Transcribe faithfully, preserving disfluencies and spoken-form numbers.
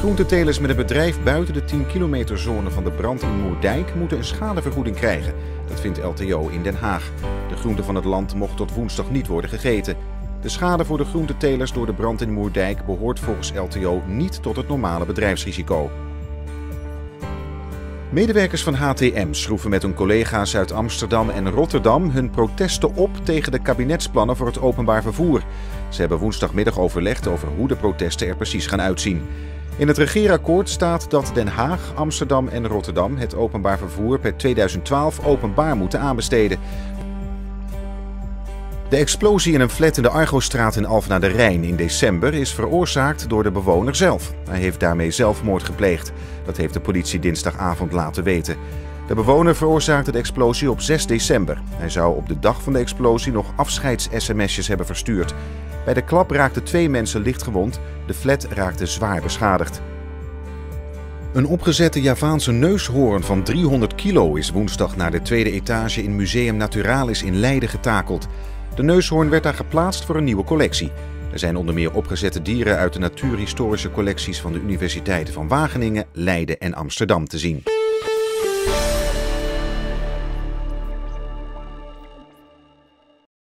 Groentetelers met een bedrijf buiten de tien kilometer zone van de brand in Moerdijk moeten een schadevergoeding krijgen. Dat vindt L T O in Den Haag. De groente van het land mocht tot woensdag niet worden gegeten. De schade voor de groentetelers door de brand in Moerdijk behoort volgens L T O niet tot het normale bedrijfsrisico. Medewerkers van H T M schroeven met hun collega's uit Amsterdam en Rotterdam hun protesten op tegen de kabinetsplannen voor het openbaar vervoer. Ze hebben woensdagmiddag overlegd over hoe de protesten er precies gaan uitzien. In het regeerakkoord staat dat Den Haag, Amsterdam en Rotterdam het openbaar vervoer per tweeduizend twaalf openbaar moeten aanbesteden. De explosie in een flat in de Argostraat in Alphen aan de Rijn in december is veroorzaakt door de bewoner zelf. Hij heeft daarmee zelfmoord gepleegd. Dat heeft de politie dinsdagavond laten weten. De bewoner veroorzaakte de explosie op zes december. Hij zou op de dag van de explosie nog afscheids-sms'jes hebben verstuurd. Bij de klap raakten twee mensen licht gewond. De flat raakte zwaar beschadigd. Een opgezette Javaanse neushoorn van driehonderd kilo is woensdag naar de tweede etage in Museum Naturalis in Leiden getakeld. De neushoorn werd daar geplaatst voor een nieuwe collectie. Er zijn onder meer opgezette dieren uit de natuurhistorische collecties van de universiteiten van Wageningen, Leiden en Amsterdam te zien.